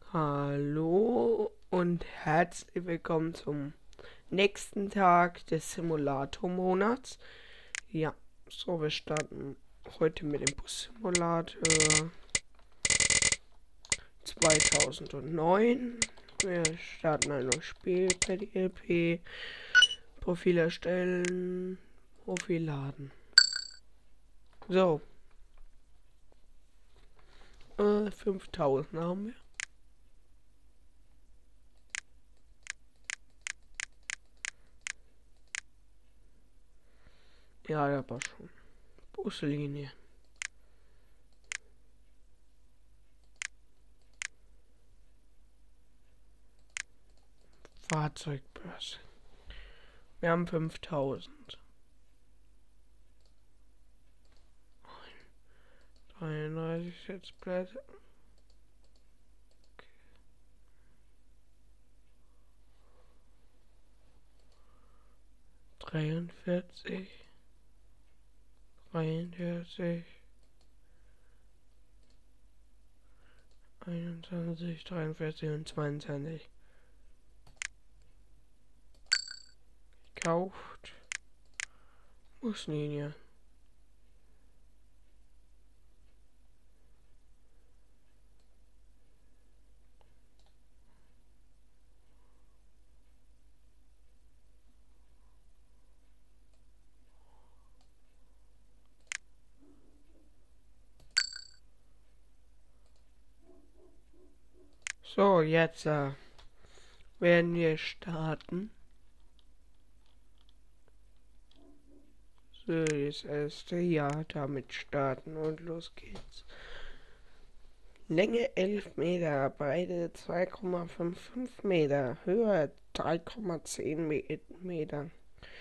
Hallo und herzlich willkommen zum nächsten Tag des Simulator-Monats. Ja, so, wir starten heute mit dem Bus-Simulator 2009. Wir starten ein neues Spiel per DLP. Profil erstellen, Profil laden. So. 5000 haben wir. Ja, der war schon. Buslinie. Fahrzeugbörse. Wir haben 5000. 33 Sitzplätze. Okay. 43. 43. 21, 43 und 22. Gekauft. Buslinie. So, jetzt werden wir starten. So, das erste Jahr damit starten und los geht's. Länge 11 Meter, Breite 2,55 Meter, Höhe 3,10 Meter.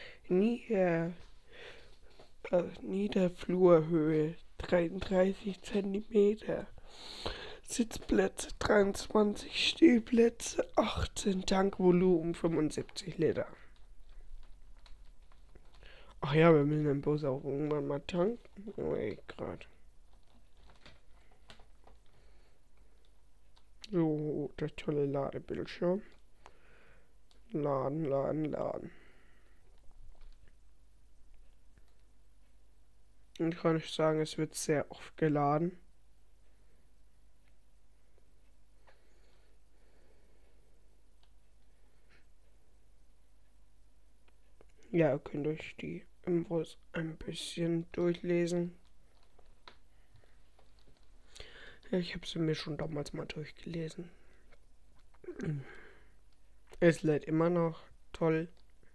Niederflurhöhe 33 Zentimeter. Sitzplätze 23, Stehplätze 18, Tankvolumen 75 Liter. Ach ja, wir müssen den Bus auch irgendwann mal tanken. Oh, gerade. So, der tolle Ladebildschirm. Laden. Und kann ich sagen, es wird sehr oft geladen. Ja, ihr könnt euch die Infos ein bisschen durchlesen. Ja, ich habe sie mir schon damals mal durchgelesen. Es lädt immer noch toll.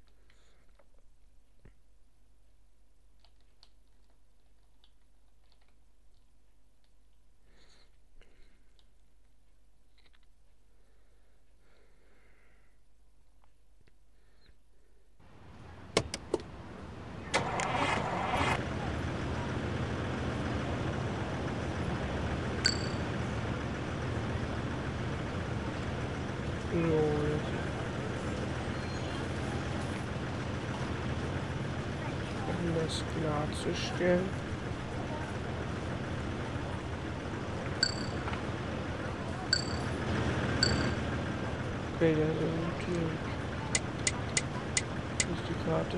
Um das klarzustellen. Okay, da sind hier. Das ist die Karte.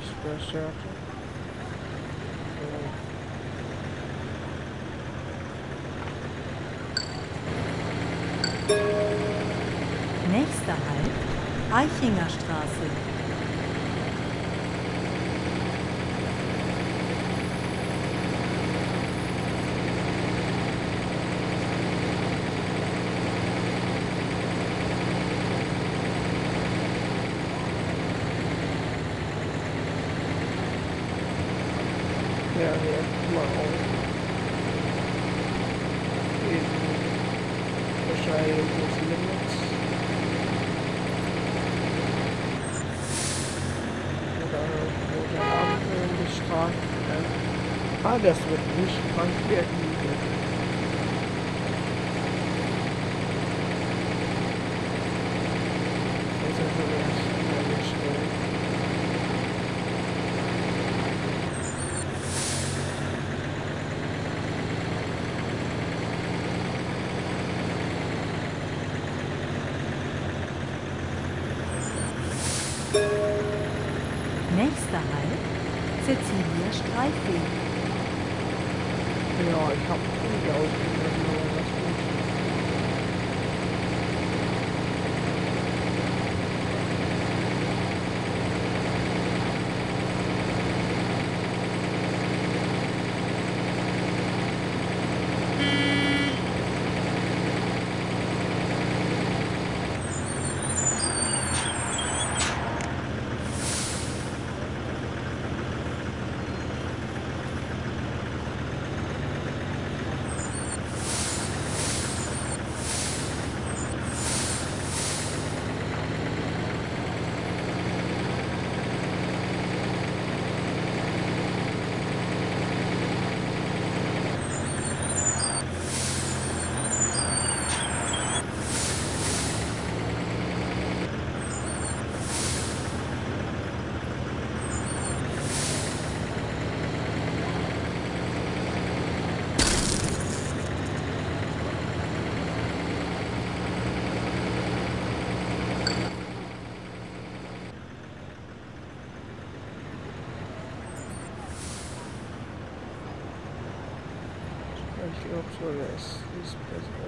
nicht verstärkt. Nächster Halt, Eichinger Straße. Ja, hier, guck mal auf. Wahrscheinlich das Limit. Oder rote Ampeln bestraft. Ah, das wird nicht passiert. Das ist so erst eine Stelle. Nächster Halt, Cäcilia Streifweg. Ja, ich habe nicht ausgemessen, aber das ist gut. Ich glaube so, das ist besser.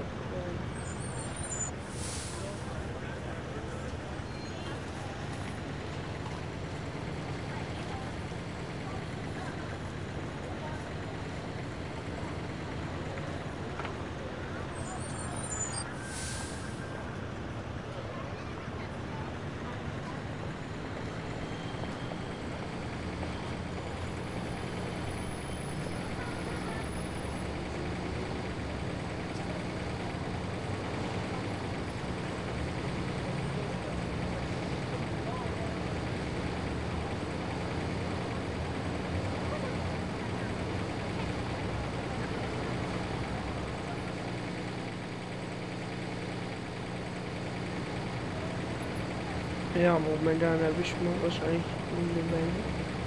Ja, momentan erwischt man wahrscheinlich eine Menge.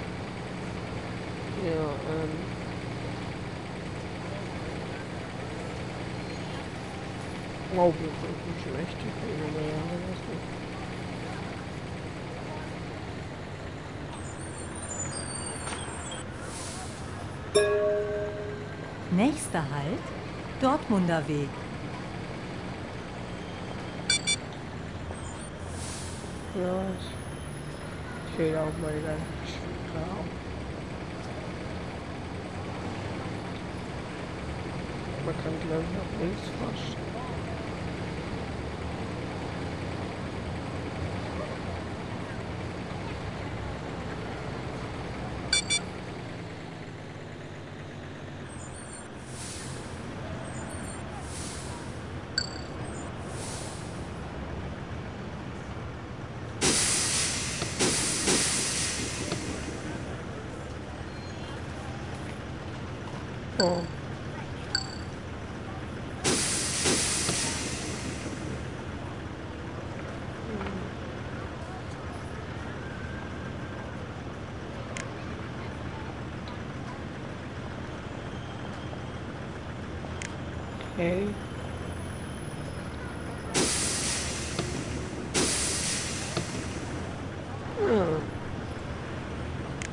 Ja, wow, wir sind schon echt aber ja, das ist Nächster Halt, Dortmunder Weg. ja, ich sehe auch mal die ganzen Schwere. Man kann glaube ich nach links fast. Oh. Okay. Ah.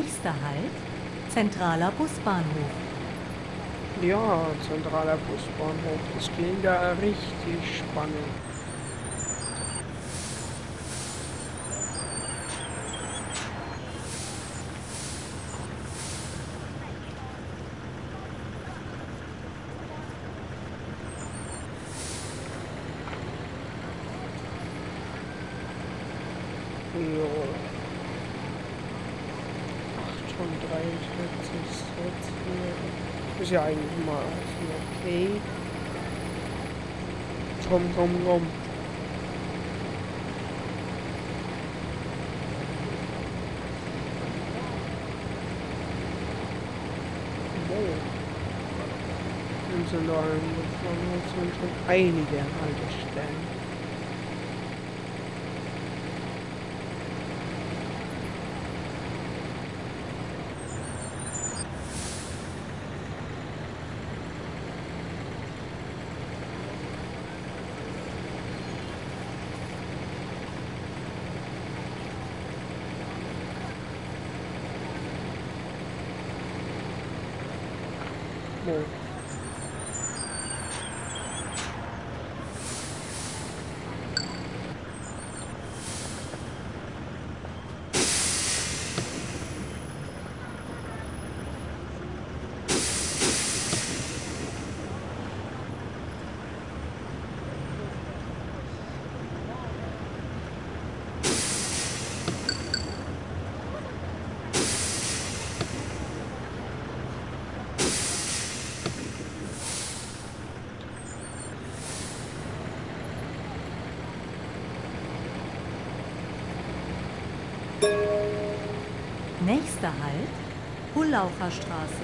Nächster Halt, zentraler Busbahnhof. Ja, zentraler Busbahnhof. Das klingt ja richtig spannend. Jo. 8 von 43 Sets hier. Ist ja eigentlich mal okay. Komm, komm, komm. Und sind da sind schon einige Haltestellen. Oh. Nächster Halt, Bullaucher Straße.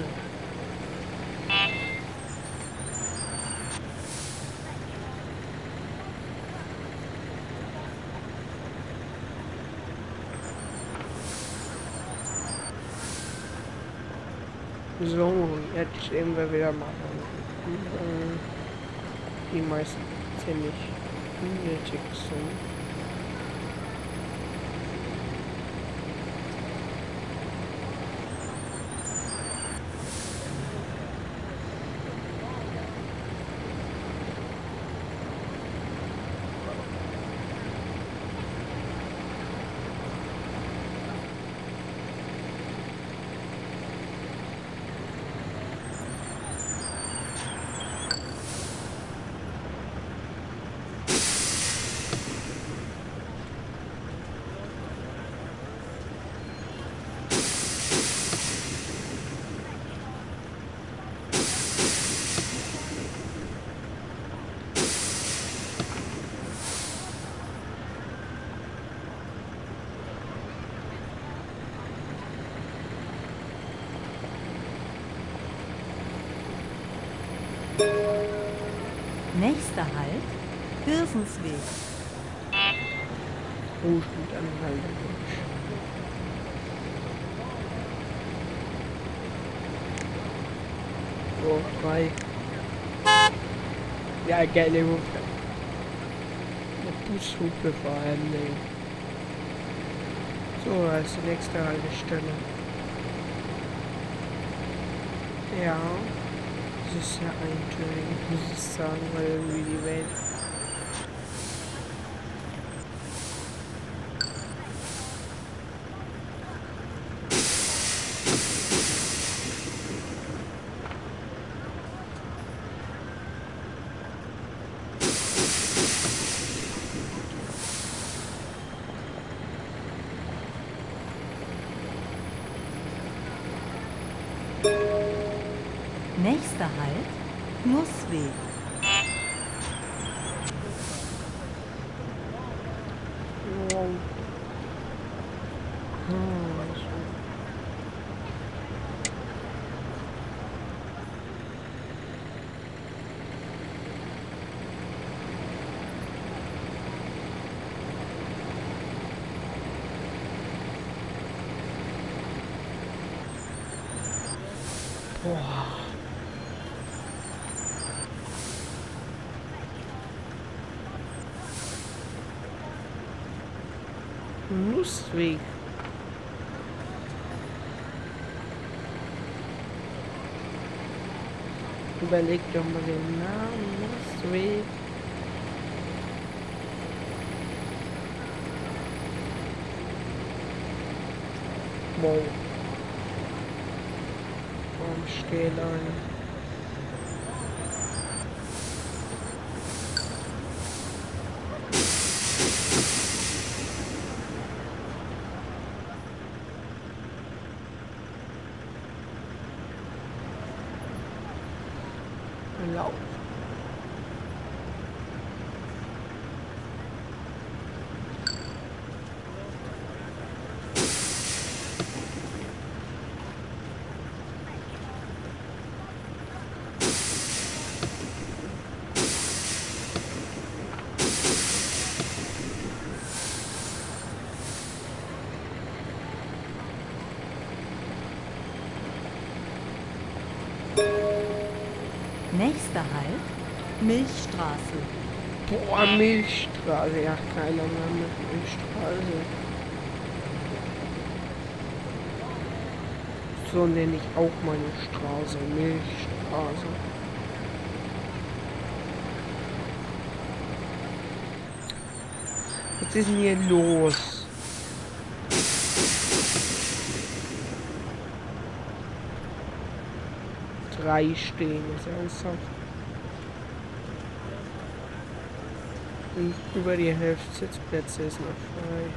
So, jetzt sehen wir wieder mal, die meisten ziemlich unnötig sind. Nächster Halt, Hirsensweg. Oh, stimmt, anhalten. So, 3. Ja, geile Hupe. Eine Bushupe vor allem. So, als die nächste Haltestelle. Ja. Das ist ja eintönig, muss ich sagen, weil irgendwie die Welt. Nächster Halt, Nussweg. Wow. Boah. Nussweg. Überleg doch mal den Namen. Nussweg. Wow. Warum steht einer? Lauf. Nächster Halt, Milchstraße. Boah, Milchstraße. Ja, keiner mehr mit Milchstraße. So nenne ich auch meine Straße. Milchstraße. Was ist denn hier los? Drei stehen, ist ernsthaft. Und über die Hälfte Sitzplätze ist noch frei.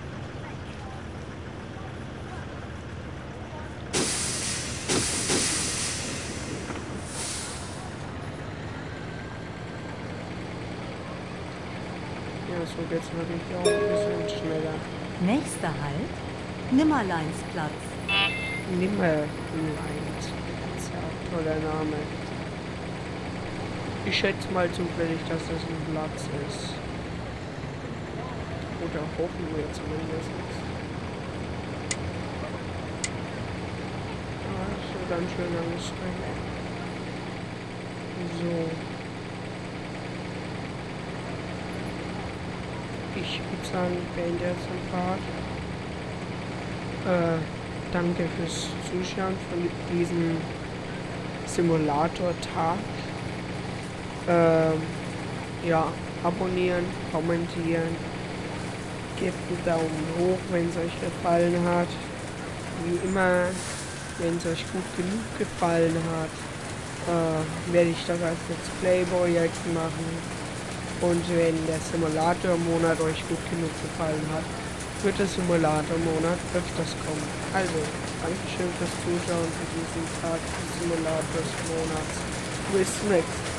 Ja, so geht's natürlich auch ein bisschen schneller. Nächster Halt, Nimmerleinsplatz. Nimmerleinsplatz. Toller Name. Ich schätze mal zufällig, dass das ein Platz ist. Oder hoffen wir zumindest. Ah, das ist ganz schön anstrengend. So. Ich würde sagen, ich beende jetzt den Part. Danke fürs Zuschauen von diesem Simulator-Tag. Ja, abonnieren, kommentieren, gebt einen Daumen hoch, wenn es euch gefallen hat. Wie immer, wenn es euch gut genug gefallen hat, werde ich das als Let's Play-Projekt machen. Und wenn der Simulator-Monat euch gut genug gefallen hat, wird der Simulator-Monat öfters kommen. Also, Dankeschön fürs Zuschauen für diesen Tag des Simulators-Monats. Bis zum nächsten Mal.